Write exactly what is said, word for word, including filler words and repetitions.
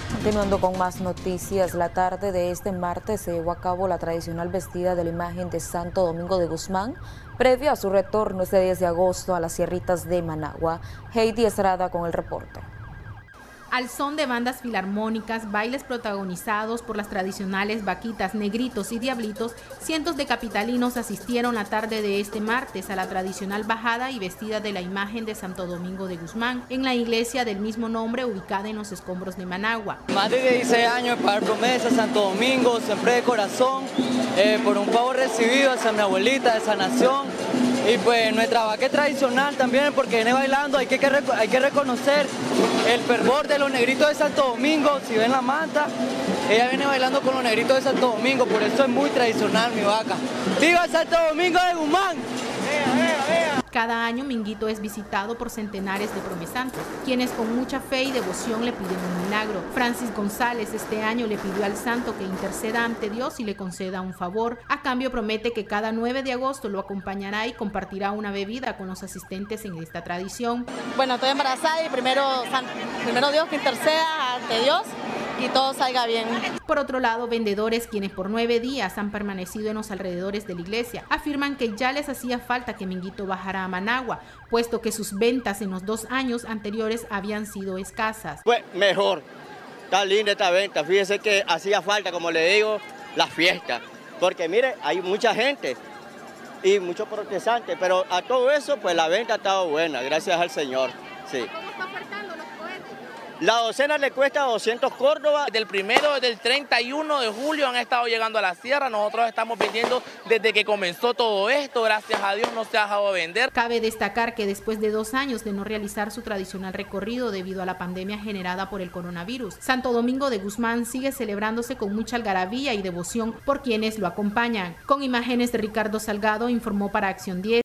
Continuando con más noticias, la tarde de este martes se llevó a cabo la tradicional vestida de la imagen de Santo Domingo de Guzmán, previo a su retorno este diez de agosto a las sierritas de Managua. Heidi Estrada con el reporte. Al son de bandas filarmónicas, bailes protagonizados por las tradicionales vaquitas, negritos y diablitos, cientos de capitalinos asistieron la tarde de este martes a la tradicional bajada y vestida de la imagen de Santo Domingo de Guzmán en la iglesia del mismo nombre ubicada en los escombros de Managua. Más de dieciséis años de pagar promesa, Santo Domingo, siempre de corazón, eh, por un favor recibido hacia mi abuelita de sanación. Y pues nuestra vaca tradicional también, porque viene bailando, hay que, hay que reconocer el fervor de los negritos de Santo Domingo. Si ven la manta, ella viene bailando con los negritos de Santo Domingo, por eso es muy tradicional mi vaca. ¡Viva Santo Domingo de Guzmán! ¡Vea, vea, vea! Cada año Minguito es visitado por centenares de promesantes, quienes con mucha fe y devoción le piden un milagro. Francis González este año le pidió al santo que interceda ante Dios y le conceda un favor. A cambio promete que cada nueve de agosto lo acompañará y compartirá una bebida con los asistentes en esta tradición. Bueno, estoy embarazada y primero, primero Dios que interceda ante Dios y todo salga bien. Por otro lado, vendedores quienes por nueve días han permanecido en los alrededores de la iglesia afirman que ya les hacía falta que Minguito bajara a Managua, puesto que sus ventas en los dos años anteriores habían sido escasas. Pues mejor, está linda esta venta, fíjese que hacía falta, como le digo, la fiesta, porque mire, hay mucha gente y muchos protestantes, pero a todo eso pues la venta ha estado buena, gracias al Señor. Sí. ¿Cómo está ofertando los cohetes? La docena le cuesta doscientos córdobas. Del primero, desde el treinta y uno de julio han estado llegando a la sierra. Nosotros estamos vendiendo desde que comenzó todo esto. Gracias a Dios no se ha dejado de vender. Cabe destacar que después de dos años de no realizar su tradicional recorrido debido a la pandemia generada por el coronavirus, Santo Domingo de Guzmán sigue celebrándose con mucha algarabía y devoción por quienes lo acompañan. Con imágenes de Ricardo Salgado, informó para Acción diez.